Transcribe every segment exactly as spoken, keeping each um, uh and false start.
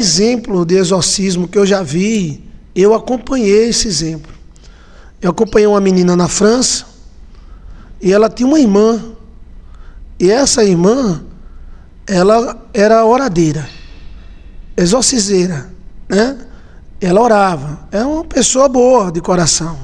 exemplo de exorcismo que eu já vi, eu acompanhei esse exemplo. Eu acompanhei uma menina na França e ela tinha uma irmã. E essa irmã, ela era oradeira, exorcizeira, né? Ela orava. É uma pessoa boa de coração.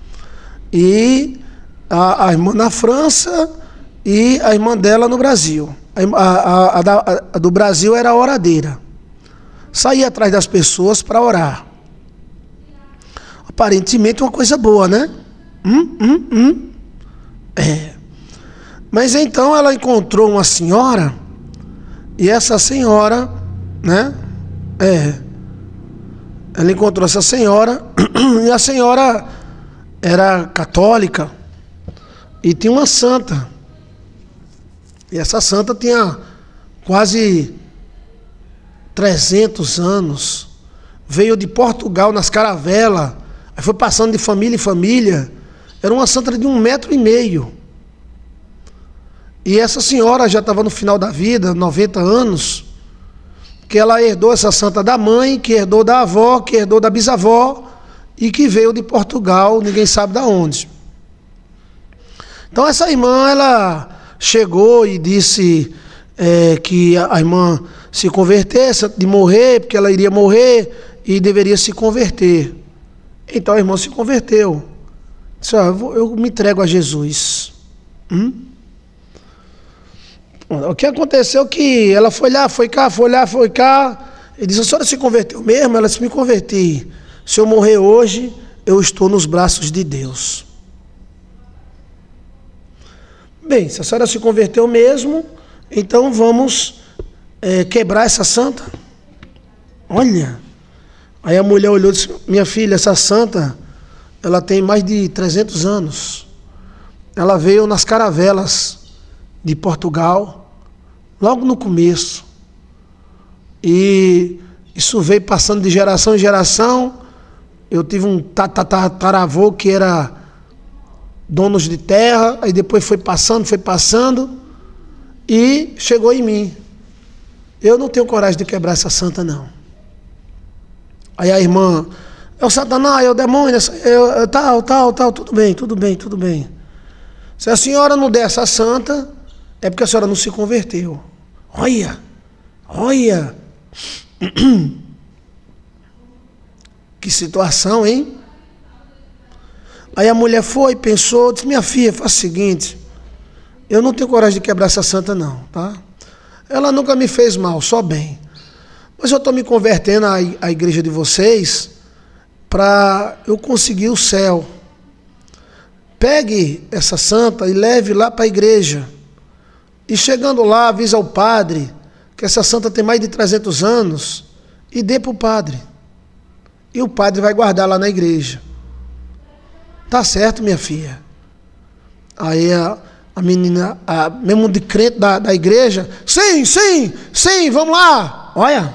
E a, a irmã na França e a irmã dela no Brasil. A, a, a, a, a do Brasil era oradeira. Saía atrás das pessoas para orar. Aparentemente uma coisa boa, né? Hum, hum, hum. É. Mas então ela encontrou uma senhora, e essa senhora, né? É. Ela encontrou essa senhora, e a senhora era católica, e tinha uma santa. E essa santa tinha quase trezentos anos. Veio de Portugal nas caravelas. Aí foi passando de família em família. Era uma santa de um metro e meio. E essa senhora já estava no final da vida, noventa anos, que ela herdou essa santa da mãe, que herdou da avó, que herdou da bisavó, e que veio de Portugal, ninguém sabe de onde. Então essa irmã, ela chegou e disse é, que a irmã se convertesse antes de morrer, porque ela iria morrer e deveria se converter. Então a irmã se converteu. Disse, ah, eu, vou, eu me entrego a Jesus. Hum? O que aconteceu é que ela foi lá, foi cá, foi lá, foi cá. E disse, a senhora se converteu mesmo? Ela disse, me converti. Se eu morrer hoje, eu estou nos braços de Deus. Bem, se a senhora se converteu mesmo, então vamos é, quebrar essa santa. Olha. Aí a mulher olhou e disse, minha filha, essa santa, ela tem mais de trezentos anos. Ela veio nas caravelas de Portugal, logo no começo. E isso veio passando de geração em geração. Eu tive um tataravô que era donos de terra, aí depois foi passando, foi passando, e chegou em mim. Eu não tenho coragem de quebrar essa santa, não. Aí a irmã, é o Satanás, é o demônio, é tal, tal, tal, tudo bem, tudo bem, tudo bem. Se a senhora não der essa santa, é porque a senhora não se converteu. Olha, olha. Que situação, hein? Aí a mulher foi, pensou, disse, minha filha, faz o seguinte, eu não tenho coragem de quebrar essa santa não, tá? Ela nunca me fez mal, só bem. Mas eu estou me convertendo à, à igreja de vocês para eu conseguir o céu. Pegue essa santa e leve lá para a igreja. E chegando lá, avisa ao padre que essa santa tem mais de trezentos anos e dê para o padre. E o padre vai guardar lá na igreja. Tá certo, minha filha? Aí a, a menina, a, mesmo de crente da, da igreja, sim, sim, sim, vamos lá. Olha.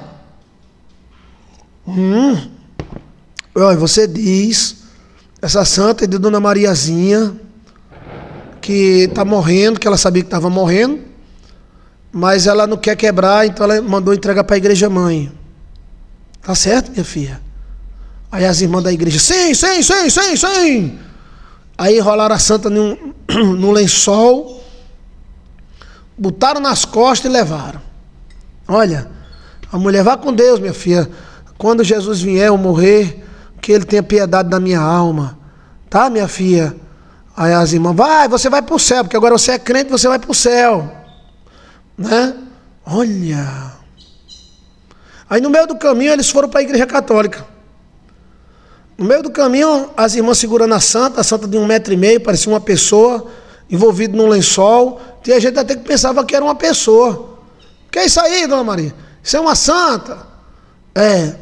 Hum. Olha, você diz, essa santa é de Dona Mariazinha, que está morrendo, que ela sabia que estava morrendo, mas ela não quer quebrar, então ela mandou entregar para a igreja mãe. Tá certo, minha filha? Aí as irmãs da igreja, sim, sim, sim, sim, sim. Aí enrolaram a santa num, num lençol, botaram nas costas e levaram. Olha, a mulher, vá com Deus, minha filha. Quando Jesus vier, eu morrer, que ele tenha piedade da minha alma. Tá, minha filha? Aí as irmãs, vai, você vai para o céu, porque agora você é crente, você vai para o céu. Né? Olha. Aí no meio do caminho eles foram para a igreja católica. No meio do caminho, as irmãs segurando a santa, a santa de um metro e meio, parecia uma pessoa, envolvida num lençol. Tinha gente até que pensava que era uma pessoa. Que é isso aí, dona Maria? Isso é uma santa. É.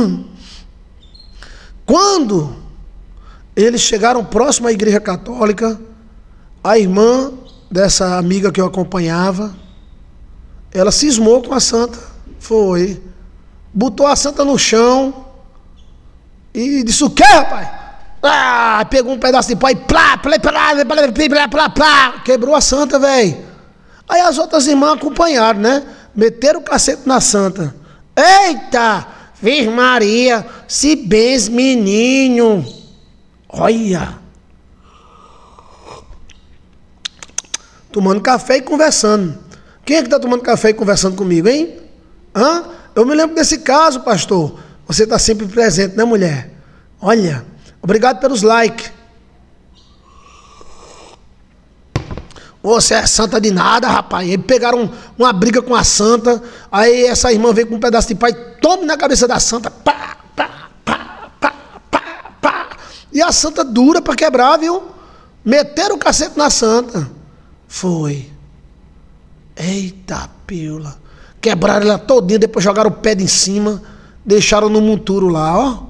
Quando eles chegaram próximo à igreja católica, a irmã dessa amiga que eu acompanhava, ela cismou com a santa. Foi. Botou a santa no chão e disse, o quê, rapaz? Ah, pegou um pedaço de pau e plá, plá, plá, plá, plá, plá, plá, quebrou a santa, velho. Aí as outras irmãs acompanharam, né? Meteram o cacete na santa. Eita! Virgem Maria, se bens menino. Olha. Tomando café e conversando. Quem é que está tomando café e conversando comigo, hein? Hã? Eu me lembro desse caso, pastor. Você está sempre presente, né, mulher? Olha, obrigado pelos likes. Você é santa de nada, rapaz. Aí pegaram uma briga com a santa. Aí essa irmã veio com um pedaço de pai. Tome na cabeça da santa. Pá, pá, pá, pá, pá, pá. E a santa dura para quebrar, viu? Meteram o cacete na santa. Foi. Eita, pílula. Quebraram ela todinha, depois jogaram o pé de em cima. Deixaram no monturo lá, ó.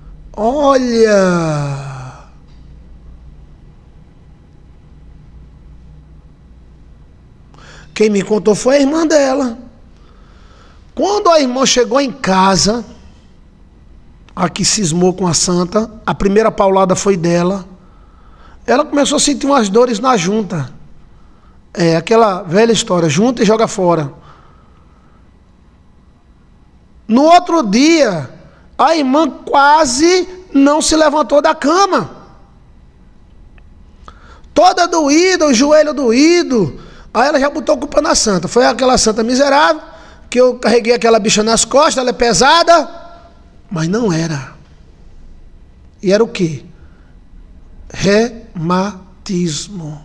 Olha. Quem me contou foi a irmã dela. Quando a irmã chegou em casa, a que cismou com a santa, a primeira paulada foi dela. Ela começou a sentir umas dores na junta. É aquela velha história, junta e joga fora. No outro dia, a irmã quase não se levantou da cama. Toda doída, o joelho doído. Aí ela já botou a culpa na santa. Foi aquela santa miserável, que eu carreguei aquela bicha nas costas, ela é pesada. Mas não era. E era o quê? Reumatismo.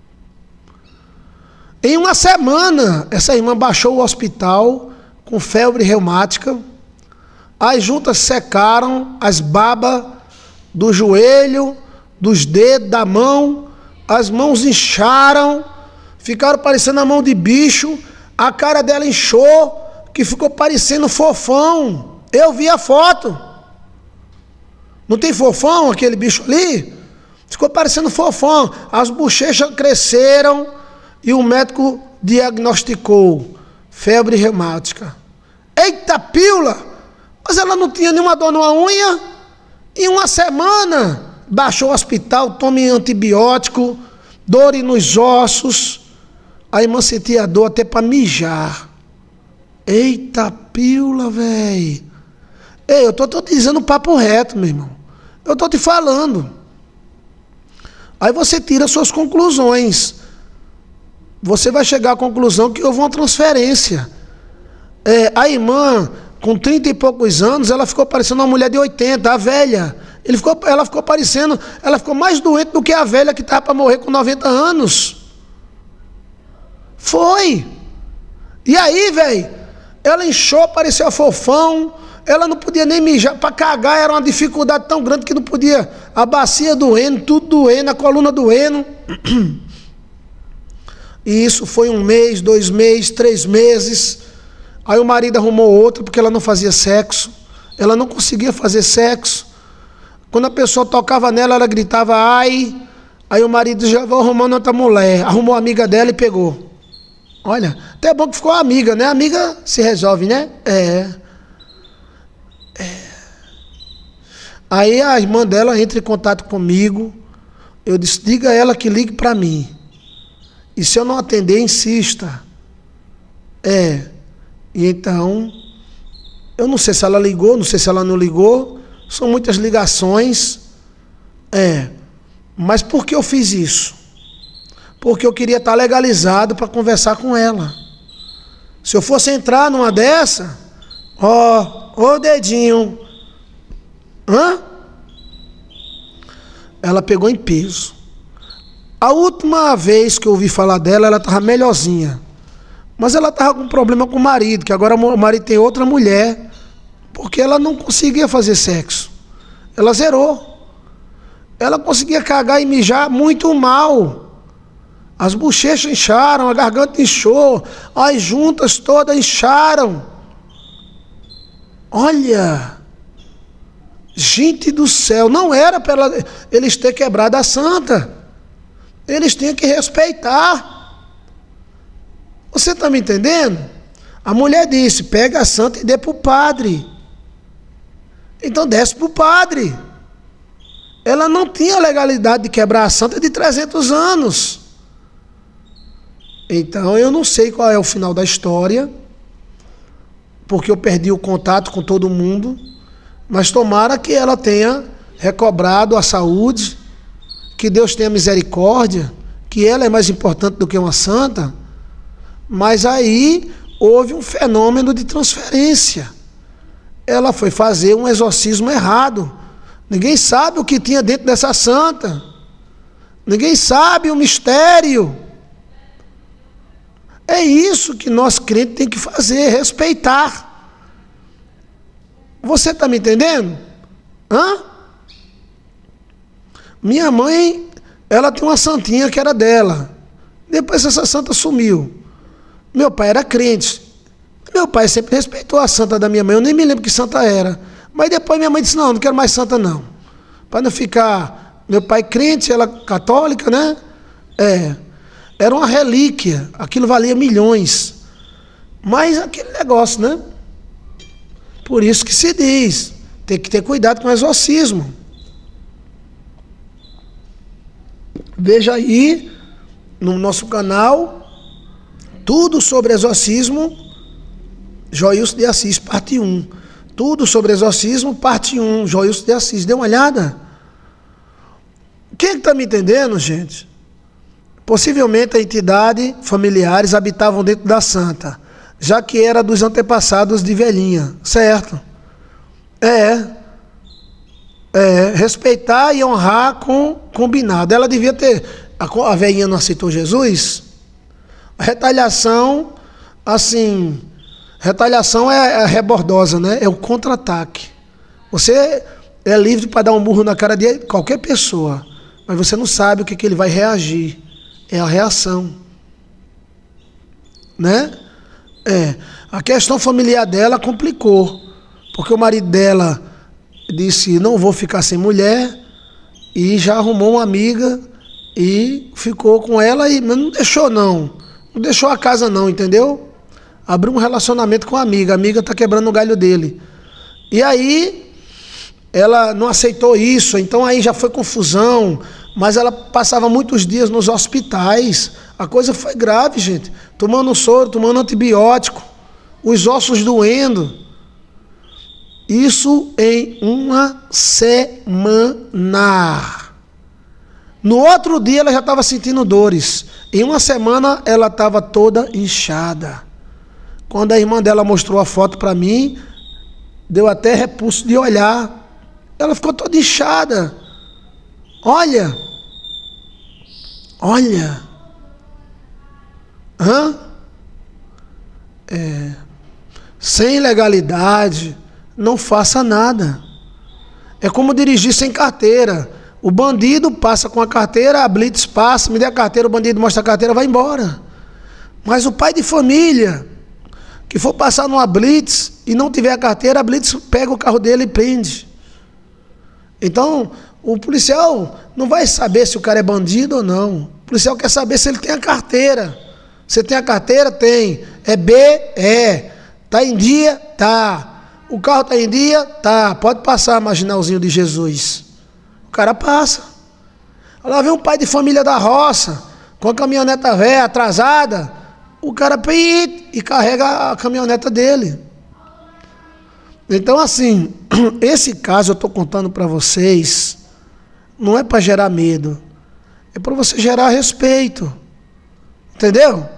Em uma semana, essa irmã baixou o hospital com febre reumática. As juntas secaram, as babas do joelho, dos dedos, da mão. As mãos incharam. Ficaram parecendo a mão de bicho. A cara dela inchou, que ficou parecendo fofão. Eu vi a foto. Não tem fofão aquele bicho ali? Ficou parecendo fofão. As bochechas cresceram e o médico diagnosticou febre reumática. Eita pílula! Mas ela não tinha nenhuma dor numa unha. Em uma semana, baixou o hospital, tome antibiótico, dor nos ossos. A irmã sentia dor até para mijar. Eita pílula, velho. Ei, eu tô, tô dizendo papo reto, meu irmão. Eu tô te falando. Aí você tira suas conclusões. Você vai chegar à conclusão que houve uma transferência. É, a irmã, com trinta e poucos anos, ela ficou parecendo uma mulher de oitenta, a velha. Ele ficou, ela ficou parecendo, ela ficou mais doente do que a velha que estava para morrer com noventa anos. Foi. E aí, velho, ela inchou, parecia fofão. Ela não podia nem mijar, para cagar era uma dificuldade tão grande que não podia. A bacia doendo, tudo doendo, a coluna doendo. E isso foi um mês, dois meses, três meses. Aí o marido arrumou outra porque ela não fazia sexo. Ela não conseguia fazer sexo. Quando a pessoa tocava nela, ela gritava, ai. Aí o marido já vai arrumando outra mulher. Arrumou a amiga dela e pegou. Olha, até é bom que ficou amiga, né? A amiga se resolve, né? É. é. Aí a irmã dela entra em contato comigo. Eu disse, diga a ela que ligue para mim. E se eu não atender, insista. É. E então, eu não sei se ela ligou, não sei se ela não ligou. São muitas ligações. É. Mas por que eu fiz isso? Porque eu queria estar legalizado para conversar com ela. Se eu fosse entrar numa dessa, ó, ó dedinho. Hã? Ela pegou em peso. A última vez que eu ouvi falar dela, ela estava melhorzinha. Mas ela estava com problema com o marido, que agora o marido tem outra mulher, porque ela não conseguia fazer sexo. Ela zerou. Ela conseguia cagar e mijar muito mal. As bochechas incharam, a garganta inchou, as juntas todas incharam. Olha, gente do céu, não era para eles terem quebrado a santa. Eles tinham que respeitar. Você está me entendendo? A mulher disse, pega a santa e dê para o padre. Então desce para o padre. Ela não tinha legalidade de quebrar a santa de trezentos anos. Então eu não sei qual é o final da história. porque eu perdi o contato com todo mundo, mas tomara que ela tenha recobrado a saúde, que Deus tenha misericórdia, que ela é mais importante do que uma santa. Mas aí houve um fenômeno de transferência. Ela foi fazer um exorcismo errado. Ninguém sabe o que tinha dentro dessa santa. Ninguém sabe o mistério. É isso que nós crentes tem que fazer, respeitar. Você está me entendendo? Hã? Minha mãe, ela tem uma santinha que era dela. Depois essa santa sumiu. Meu pai era crente. Meu pai sempre respeitou a santa da minha mãe. Eu nem me lembro que santa era. Mas depois minha mãe disse, não, não quero mais santa não. Para não ficar... Meu pai crente, ela católica, né? É. Era uma relíquia. Aquilo valia milhões. Mas aquele negócio, né? Por isso que se diz. Tem que ter cuidado com o exorcismo. Veja aí, no nosso canal, tudo sobre exorcismo, Joilson de Assis, parte um. Tudo sobre exorcismo, parte um, Joilson de Assis. Dê uma olhada. Quem está me entendendo, gente? Possivelmente a entidade, familiares, habitavam dentro da santa, já que era dos antepassados de velhinha, certo? É. É, respeitar e honrar com combinado. Ela devia ter... A, a velhinha não aceitou Jesus? A retaliação, assim... Retaliação é, é rebordosa, né? É o contra-ataque. Você é livre para dar um murro na cara de qualquer pessoa, mas você não sabe o que, que ele vai reagir. É a reação. Né? É. A questão familiar dela complicou, porque o marido dela disse, não vou ficar sem mulher, e já arrumou uma amiga e ficou com ela, e não deixou não, não deixou a casa não, entendeu? Abriu um relacionamento com a amiga, a amiga está quebrando o galho dele. E aí, ela não aceitou isso, então aí já foi confusão, mas ela passava muitos dias nos hospitais, a coisa foi grave, gente, tomando soro, tomando antibiótico, os ossos doendo. Isso em uma semana. No outro dia ela já estava sentindo dores. Em uma semana ela estava toda inchada. Quando a irmã dela mostrou a foto para mim, deu até repulso de olhar. Ela ficou toda inchada. Olha. Olha. Hã? É. Sem legalidade. Não faça nada. É como dirigir sem carteira. O bandido passa com a carteira, a blitz passa, me dê a carteira, o bandido mostra a carteira, vai embora. Mas o pai de família, que for passar numa blitz e não tiver a carteira, a blitz pega o carro dele e prende. Então, o policial não vai saber se o cara é bandido ou não. O policial quer saber se ele tem a carteira. Você tem a carteira? Tem. É B? É. Tá em dia? Tá. O carro está em dia? Tá. Pode passar, marginalzinho de Jesus. O cara passa. Lá vem um pai de família da roça, com a caminhoneta velha, atrasada. O cara pita e carrega a caminhoneta dele. Então, assim, esse caso eu estou contando para vocês, não é para gerar medo. É para você gerar respeito. Entendeu?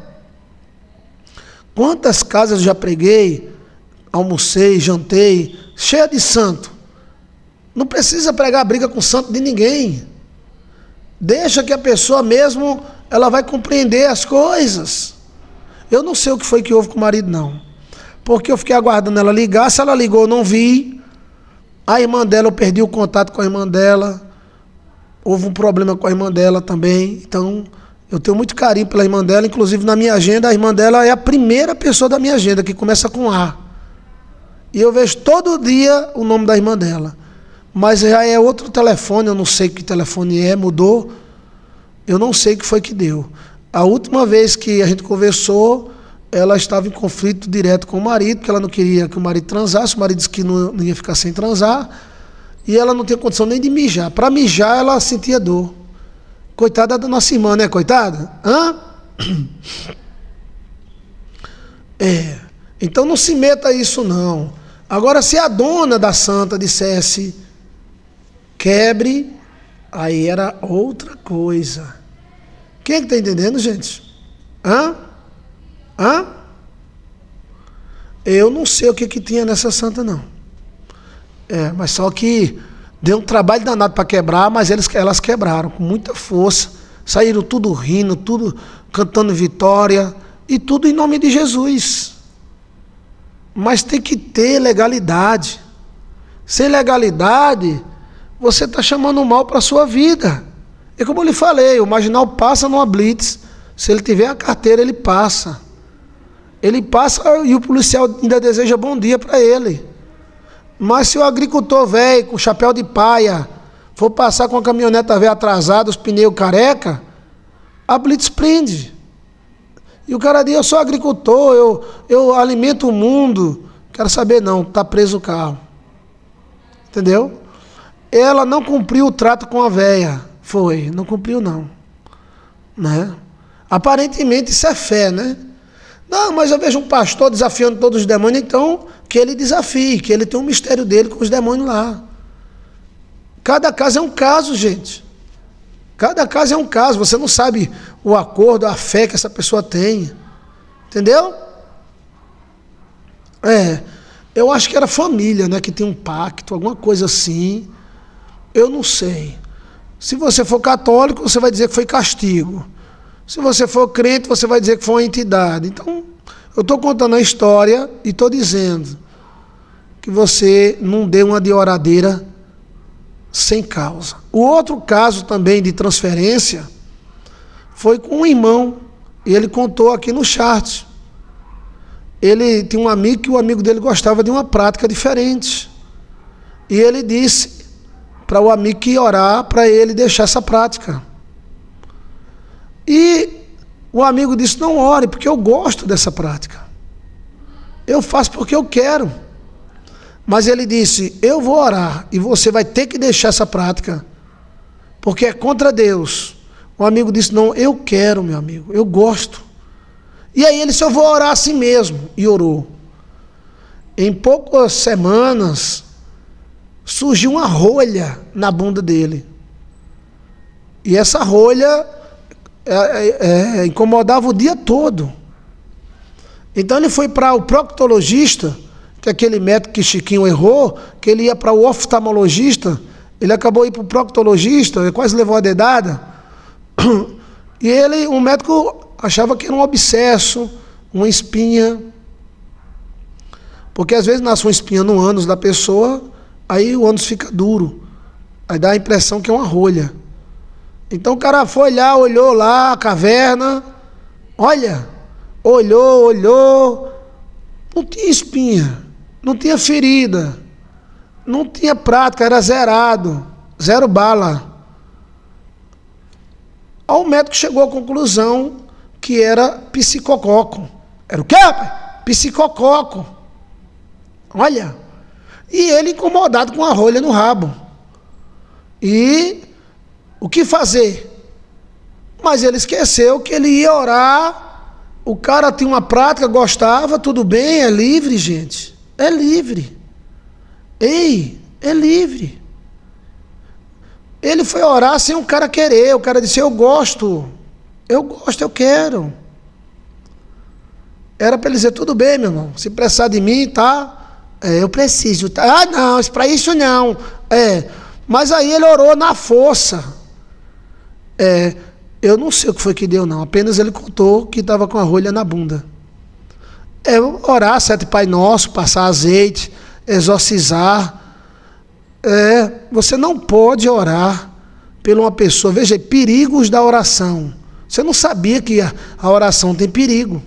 Quantas casas eu já preguei, almocei, jantei, cheia de santo. Não precisa pregar briga com santo de ninguém. Deixa que a pessoa mesmo, ela vai compreender as coisas. Eu não sei o que foi que houve com o marido, não. Porque eu fiquei aguardando ela ligar. Se ela ligou, eu não vi. A irmã dela, eu perdi o contato com a irmã dela. Houve um problema com a irmã dela também. Então, eu tenho muito carinho pela irmã dela. Inclusive, na minha agenda, a irmã dela é a primeira pessoa da minha agenda, que começa com A. E eu vejo todo dia o nome da irmã dela. Mas já é outro telefone, eu não sei que telefone é, mudou. Eu não sei o que foi que deu. A última vez que a gente conversou, ela estava em conflito direto com o marido, porque ela não queria que o marido transasse, o marido disse que não, não ia ficar sem transar, e ela não tinha condição nem de mijar. Para mijar, ela sentia dor. Coitada da nossa irmã, né, coitada? Hã? É. Então não se meta a isso não. Agora, se a dona da santa dissesse quebre, aí era outra coisa. Quem é que está entendendo, gente? Hã? Hã? Eu não sei o que, que tinha nessa santa, não. É, mas só que deu um trabalho danado para quebrar, mas eles, elas quebraram com muita força. Saíram tudo rindo, tudo cantando vitória, e tudo em nome de Jesus. Mas tem que ter legalidade. Sem legalidade, você está chamando mal para a sua vida. E como eu lhe falei, o marginal passa numa blitz. Se ele tiver a carteira, ele passa. Ele passa e o policial ainda deseja bom dia para ele. Mas se o agricultor velho, com chapéu de paia, for passar com a caminhoneta velha atrasada, os pneus careca, a blitz prende. E o cara diz, eu sou agricultor, eu, eu alimento o mundo. Quero saber não, está preso o carro. Entendeu? Ela não cumpriu o trato com a véia. Foi, não cumpriu não. Né? Aparentemente isso é fé, né? Não, mas eu vejo um pastor desafiando todos os demônios, então que ele desafie, que ele tem um mistério dele com os demônios lá. Cada caso é um caso, gente. Cada caso é um caso. Você não sabe o acordo, a fé que essa pessoa tem. Entendeu? É, eu acho que era família, né, que tem um pacto, alguma coisa assim. Eu não sei. Se você for católico, você vai dizer que foi castigo. Se você for crente, você vai dizer que foi uma entidade. Então, eu estou contando a história e estou dizendo que você não dê uma de oradeira sem causa. O outro caso também de transferência foi com um irmão. E ele contou aqui no chat. Ele tinha um amigo que o amigo dele gostava de uma prática diferente. E ele disse para o amigo que ia orar para ele deixar essa prática. E o amigo disse, não ore, porque eu gosto dessa prática. Eu faço porque eu quero. Mas ele disse, eu vou orar e você vai ter que deixar essa prática, porque é contra Deus. O amigo disse, não, eu quero, meu amigo, eu gosto. E aí ele disse, eu vou orar assim mesmo. E orou. Em poucas semanas, surgiu uma rolha na bunda dele. E essa rolha é, é, é, incomodava o dia todo. Então ele foi para o proctologista, que é aquele método que Chiquinho errou, que ele ia para o oftalmologista, ele acabou indo para o proctologista, ele quase levou a dedada. E ele, o médico achava que era um abscesso, uma espinha. Porque às vezes nasce uma espinha no ânus da pessoa, aí o ânus fica duro. Aí dá a impressão que é uma rolha. Então o cara foi lá, olhou lá a caverna, olha, olhou, olhou, não tinha espinha, não tinha ferida, não tinha prática, era zerado, zero bala. Aí o médico chegou à conclusão que era psicococo. Era o quê, pai? Psicococo. Olha. E ele incomodado com a rolha no rabo. E o que fazer? Mas ele esqueceu que ele ia orar. O cara tinha uma prática, gostava, tudo bem, é livre, gente. É livre. Ei, é livre. Ele foi orar sem o cara querer. O cara disse, eu gosto. Eu gosto, eu quero. Era para ele dizer, tudo bem, meu irmão. Se precisar de mim, tá? É, eu preciso. Tá? Ah, não, para isso não. É, mas aí ele orou na força. É, eu não sei o que foi que deu, não. Apenas ele contou que estava com a rolha na bunda. É, orar, sete Pai Nosso, passar azeite, exorcizar. É, você não pode orar por uma pessoa. Veja, perigos da oração. Você não sabia que a, a oração tem perigo.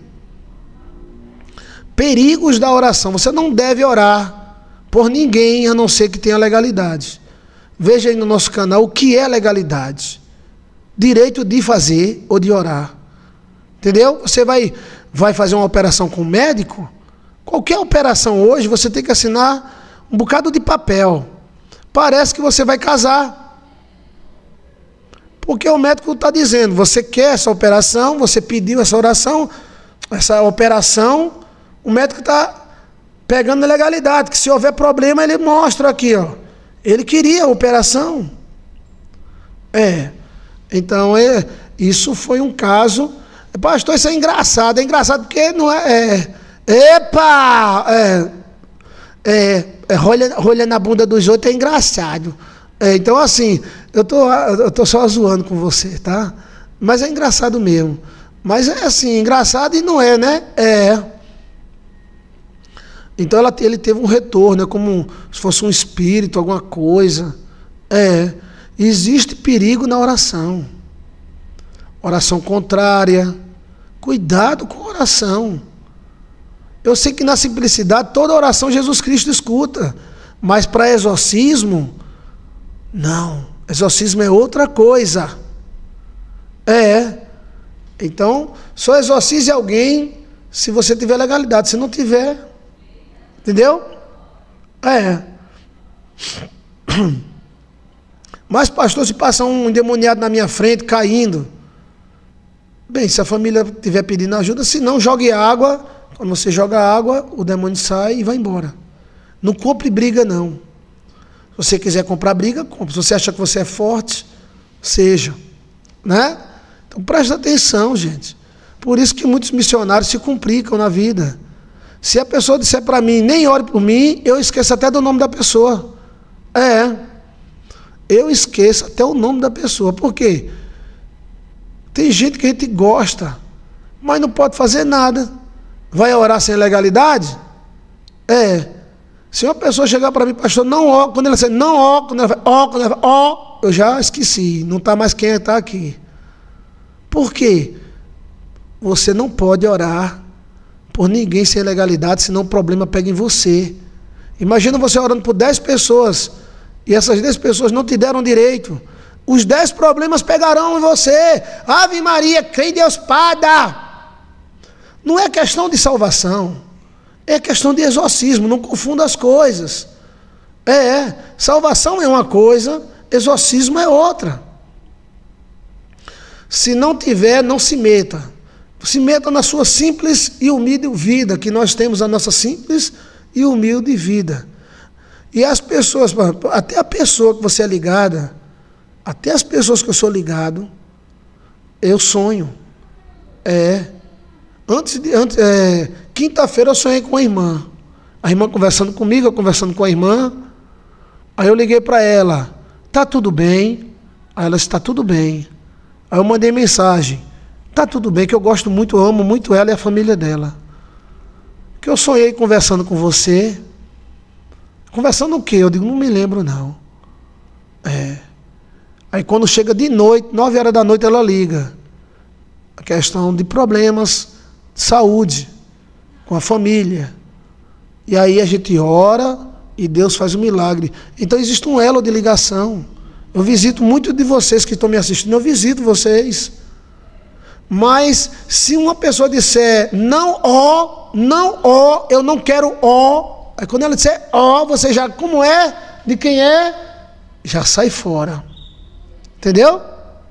Perigos da oração. Você não deve orar por ninguém, a não ser que tenha legalidade. Veja aí no nosso canal o que é legalidade. Direito de fazer ou de orar. Entendeu? Você vai, vai fazer uma operação com o médico. Qualquer operação hoje, você tem que assinar um bocado de papel. Parece que você vai casar. Porque o médico está dizendo, você quer essa operação, você pediu essa oração, essa operação, O médico está pegando na legalidade, que se houver problema, ele mostra aqui, ó. Ele queria a operação. É. Então, é, isso foi um caso... Pastor, isso é engraçado. É engraçado porque não é... é epa! É, é, é rolha, rolha na bunda dos outros é engraçado. É, então, assim, eu tô, eu tô só zoando com você, tá? Mas é engraçado mesmo. Mas é assim, engraçado e não é, né? É. Então ela, ele teve um retorno, é como se fosse um espírito, alguma coisa. É. Existe perigo na oração. Oração contrária. Cuidado com a oração. Eu sei que na simplicidade toda oração Jesus Cristo escuta. Mas para exorcismo, não. Exorcismo é outra coisa. É. Então, só exorcize alguém se você tiver legalidade. Se não tiver... Entendeu? É. Mas, pastor, se passa um endemoniado na minha frente, caindo. Bem, se a família estiver pedindo ajuda, se não, jogue água. Quando você joga água, o demônio sai e vai embora. Não compre briga, não. Se você quiser comprar briga, compre. Se você acha que você é forte, seja. Né? Então, presta atenção, gente. Por isso que muitos missionários se complicam na vida. Se a pessoa disser para mim, nem ore por mim, eu esqueço até do nome da pessoa. É. Eu esqueço até o nome da pessoa. Por quê? Tem gente que a gente gosta, mas não pode fazer nada. Vai orar sem legalidade? É. Se uma pessoa chegar para mim, pastor, não ó, quando ela disser não ó, quando ela vai ó, quando ela vai ó, eu já esqueci. Não está mais quem está aqui. Por quê? Você não pode orar por ninguém sem legalidade, senão o problema pega em você. Imagina você orando por dez pessoas e essas dez pessoas não te deram direito. Os dez problemas pegarão em você. Ave Maria, crê em Deus, Pada. Não é questão de salvação, é questão de exorcismo. Não confunda as coisas. É, é. Salvação é uma coisa, exorcismo é outra. Se não tiver, não se meta. Se meta na sua simples e humilde vida, que nós temos a nossa simples e humilde vida. E as pessoas, até a pessoa que você é ligada, até as pessoas que eu sou ligado, eu sonho. É. Antes de, antes, é, quinta-feira eu sonhei com a irmã. A irmã conversando comigo, eu conversando com a irmã. Aí eu liguei para ela, tá tudo bem? Aí ela disse, tá tudo bem. Aí eu mandei mensagem. Tá tudo bem, que eu gosto muito, eu amo muito ela e a família dela. Que eu sonhei conversando com você. Conversando o quê? Eu digo, não me lembro não. É. Aí quando chega de noite, nove horas da noite, ela liga. A questão de problemas de saúde com a família. E aí a gente ora e Deus faz um milagre. Então existe um elo de ligação. Eu visito muito de vocês que estão me assistindo, eu visito vocês. Mas se uma pessoa disser não ó, não ó, eu não quero ó, aí quando ela disser ó, você já, como é, de quem é, já sai fora. Entendeu?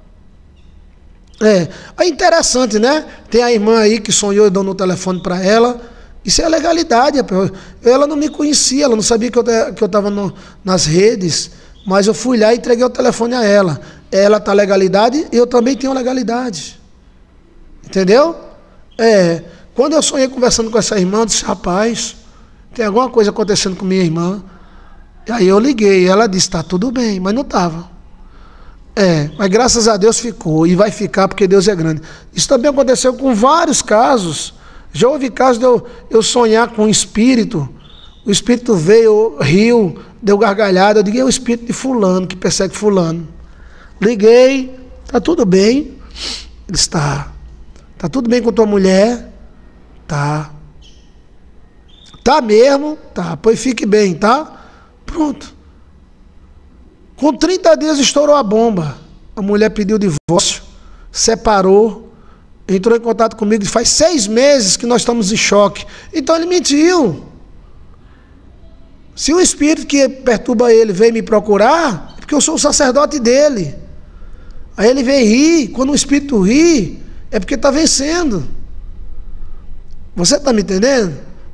É, é interessante, né? Tem a irmã aí que sonhou e deu no telefone para ela. Isso é legalidade. Ela não me conhecia, ela não sabia que eu estava nas redes, mas eu fui lá e entreguei o telefone a ela. Ela está legalidade e eu também tenho legalidade. Entendeu? É, quando eu sonhei conversando com essa irmã, eu disse, rapaz, tem alguma coisa acontecendo com minha irmã. E aí eu liguei, ela disse, está tudo bem, mas não estava. É, mas graças a Deus ficou, e vai ficar porque Deus é grande. Isso também aconteceu com vários casos. Já houve casos de eu, eu sonhar com um espírito, o espírito veio, riu, deu gargalhada, eu digo, é o espírito de fulano, que persegue fulano. Liguei, está tudo bem? Ele está... Tá tudo bem com tua mulher? Tá. Tá mesmo? Tá. Pois fique bem, tá? Pronto. Com trinta dias estourou a bomba. A mulher pediu divórcio, separou, entrou em contato comigo. Faz seis meses que nós estamos em choque. Então ele mentiu. Se o espírito que perturba ele veio me procurar, é porque eu sou o sacerdote dele. Aí ele vem rir. Quando o espírito ri, é porque está vencendo. Você está me entendendo?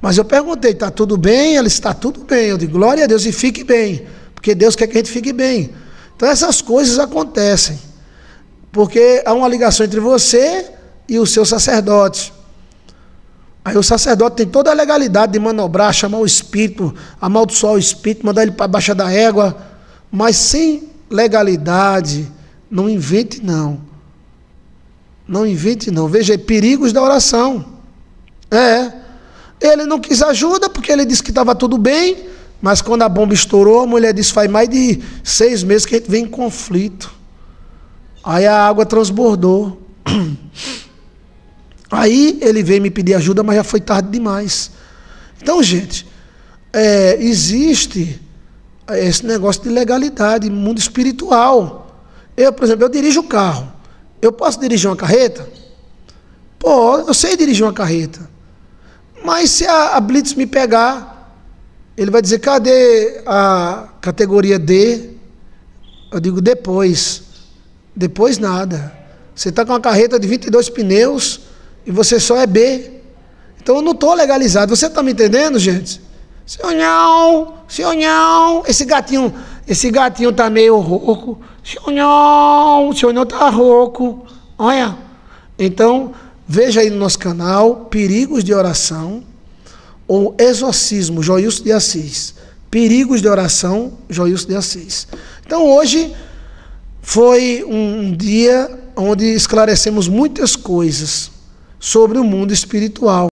Mas eu perguntei, está tudo bem? Ela está tudo bem. Eu digo, glória a Deus, e fique bem. Porque Deus quer que a gente fique bem. Então essas coisas acontecem. Porque há uma ligação entre você e o seu sacerdote. Aí o sacerdote tem toda a legalidade de manobrar, chamar o espírito, amaldiçoar o espírito, mandar ele para baixo da égua. Mas sem legalidade, não invente não. Não invente não. Veja aí, perigos da oração. É. Ele não quis ajuda porque ele disse que estava tudo bem, mas quando a bomba estourou, a mulher disse, faz mais de seis meses que a gente vem em conflito. Aí a água transbordou. Aí ele veio me pedir ajuda, mas já foi tarde demais. Então, gente, é, existe esse negócio de legalidade, mundo espiritual. Eu, por exemplo, eu dirijo o carro. Eu posso dirigir uma carreta? Pô, eu sei dirigir uma carreta. Mas se a, a Blitz me pegar, ele vai dizer, cadê a categoria D? Eu digo, depois. Depois nada. Você está com uma carreta de vinte e dois pneus e você só é B. Então eu não estou legalizado. Você está me entendendo, gente? Senhor não, senhor não. Esse gatinho, esse gatinho está meio rouco. Senhor não, senhor não está rouco. Olha. Então, veja aí no nosso canal, Perigos de Oração ou Exorcismo, Joilson de Assis. Perigos de Oração, Joilson de Assis. Então hoje foi um dia onde esclarecemos muitas coisas sobre o mundo espiritual.